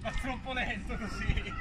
Ma troppo lento così.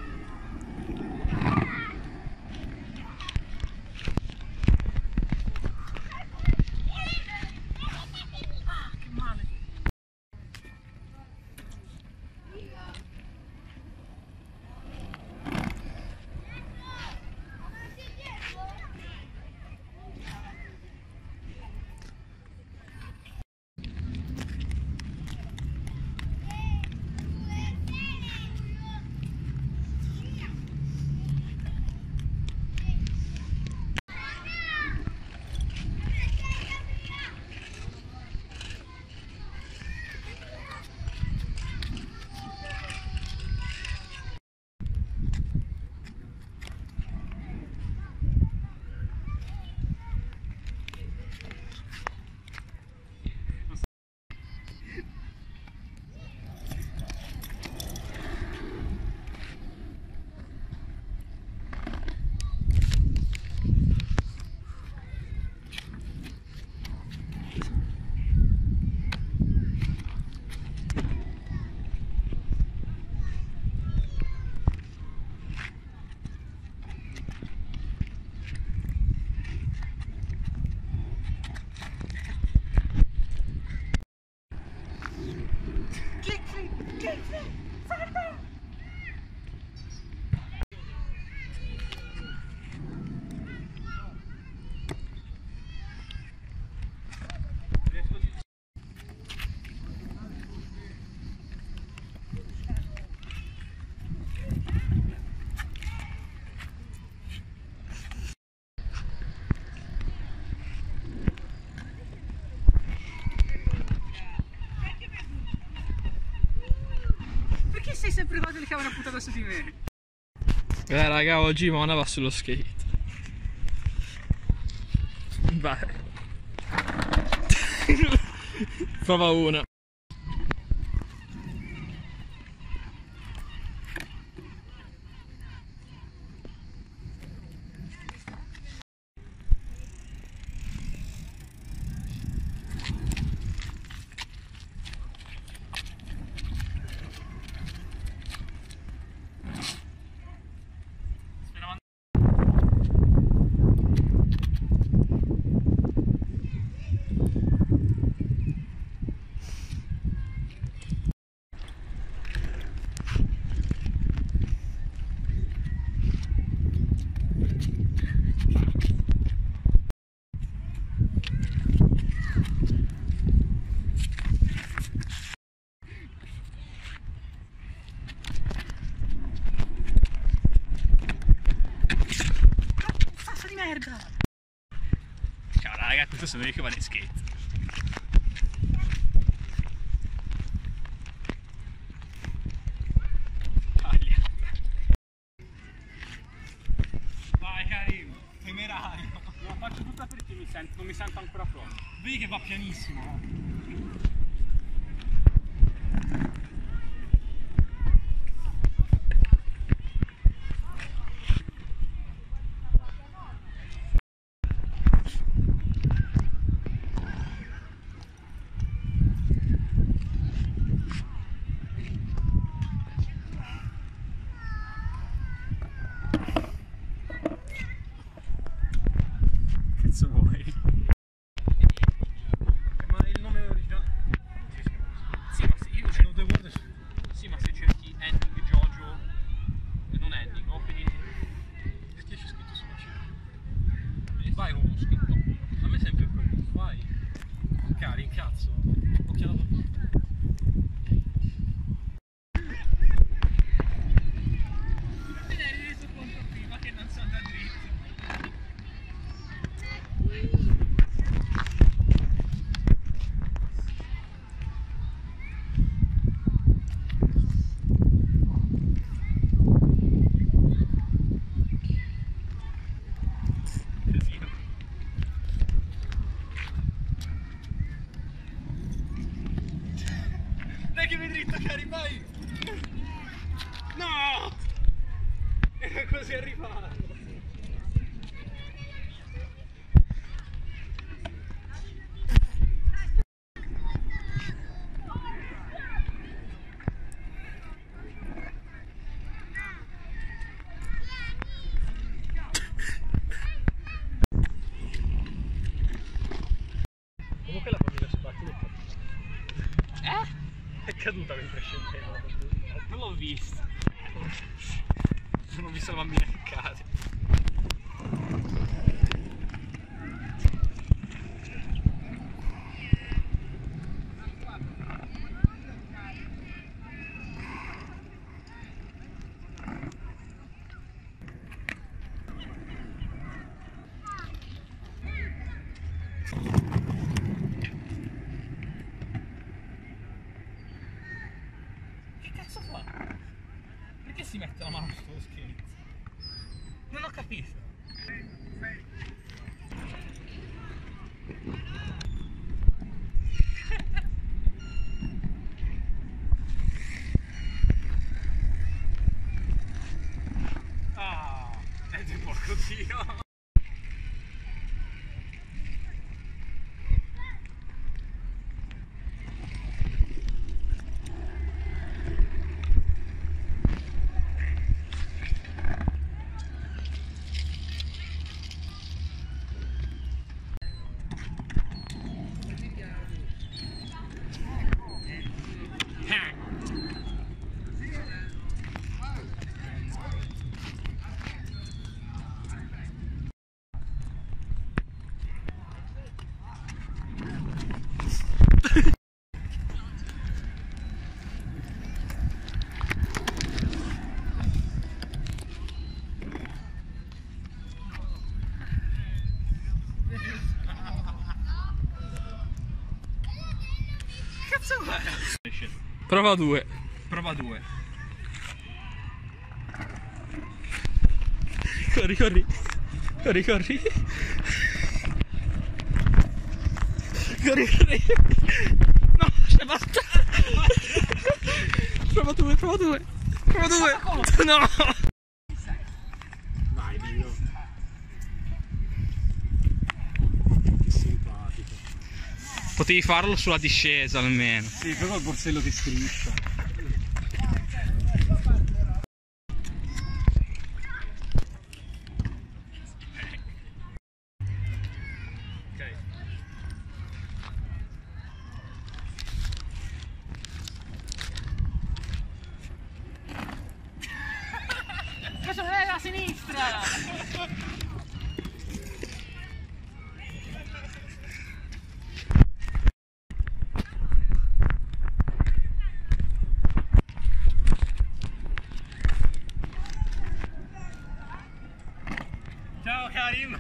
Perché sei sempre qua che cavolo puntata su di me? Raga, oggi Mona va sullo skate. Vai. Prova una. Ciao raga, questo sono io che vado in skate. Taglia. Vai Karim, temerario. No, faccio tutta perché non mi sento ancora pronto. Vedi che va pianissimo. Cazzo vuoi? Ma il nome originale? Sì, ma se io ce l'ho due volte. Sì, ma se cerchi ending Jojo, non ending, opening. Perché c'è scritto sulla C? Vai con lo scritto. A me è sempre quello. Vai. Cari, cazzo. Ho chiamato. Te ne eri reso conto prima che non sono da dritto. Dai che mi dritto, cari, vai! No! Era così arrivato! È caduta mentre scendeva. Non l'ho visto. Non ho visto la bambina che cade. Che cazzo fa? Perché si mette la mano sullo scherzo? Non ho capito. Ah, è di porco Dio. Cazzo è? Prova 2. Prova 2. Corri, corri. Corri, corri. Corri, corri. No, c'è basta. Prova 2, prova 2. Prova 2. No. Vai, Dio. Che simpatico. Potevi farlo sulla discesa almeno. Sì, però il borsello che striscia. Cosa è la sinistra? Ciao Karim.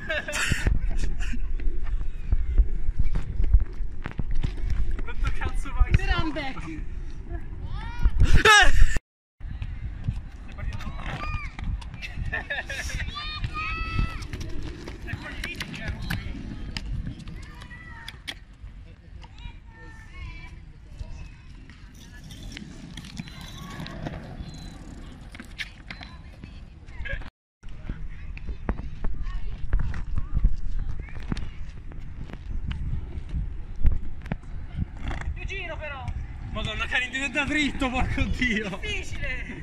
Quanto cazzo vai? Rambeck. Io giro però. Madonna, Karim diventa dritto, porco Dio. Difficile.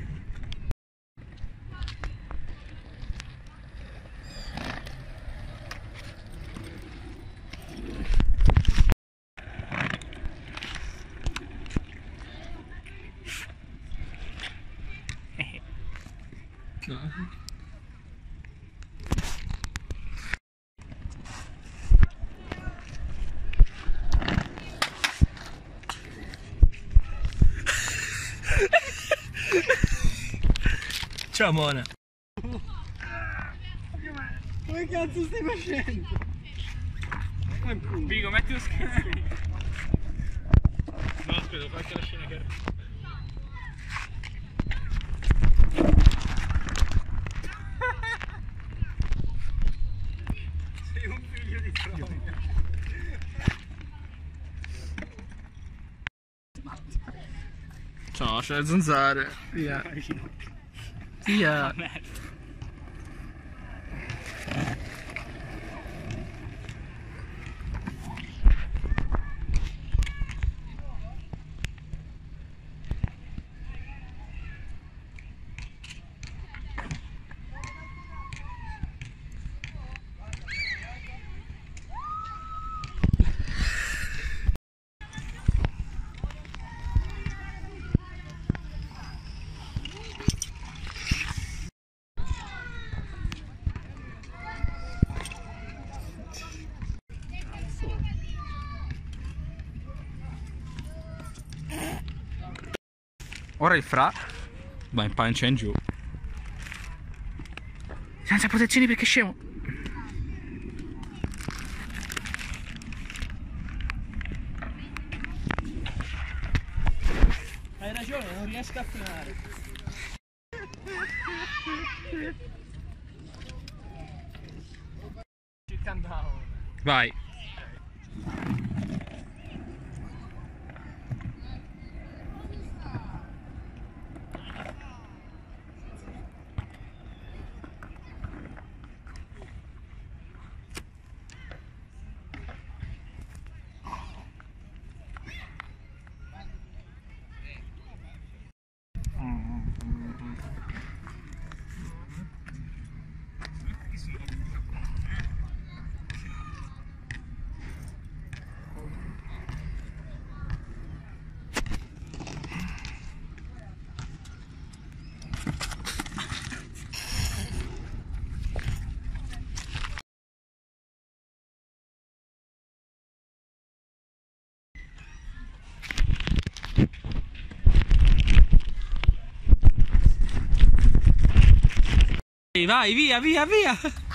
Ciao Mona. Come cazzo stai facendo? Vigo, metti lo scherzo. No, aspetta, fai anche la scena che... Sei un figlio di troia. Ciao, c'è le zanzare. Via. Via. Ora il fra va in pancia in giù. Senza protezioni perché è scemo. Hai ragione, non riesco a frenare. Il countdown. Vai. Vai, via, via, via!